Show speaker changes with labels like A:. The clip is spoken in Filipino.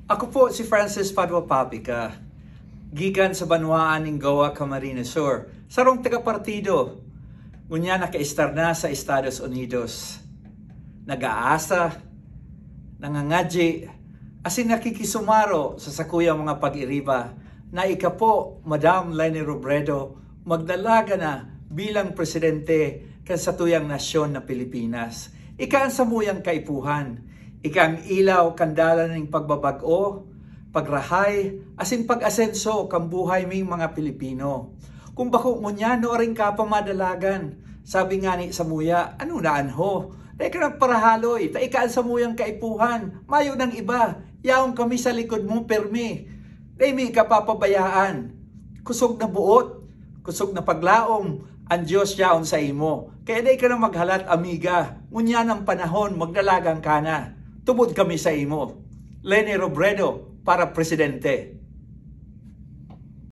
A: Ako po si Francis Papica, gikan sa banwaan ng Goa, Camarines Sur, sarong taga-partido. Ngunya naka-istar na sa Estados Unidos. Nag-aasa, nangangadji, asin nakikisumaro sa sakuyang mga pag-iriba na ika po, Madam Leni magdalaga na bilang presidente kan sa tuyang nasyon na Pilipinas. Ika ang samuyang kaipuhan. Ika ang ilaw kandala ng pagbabago, pagrahay, asin pag-asenso kang buhay ming mga Pilipino. Kung bako ngunya no rin ka pamadalagan, sabi nga ni Samuya, ano naan ho? Dahil ka nagparahaloy, ta ika ang samuyang kaipuhan, mayo ng iba, yaong kami sa likod mo permi. Dahil may kapapabayaan, kusog na buot, kusog na paglaom, ang Diyos yaon sa imo. Kaya dahil ka na maghalat, amiga, ngunya ng panahon, magdalagang ka na. Tubod kami sa imo. Leni Robredo para presidente.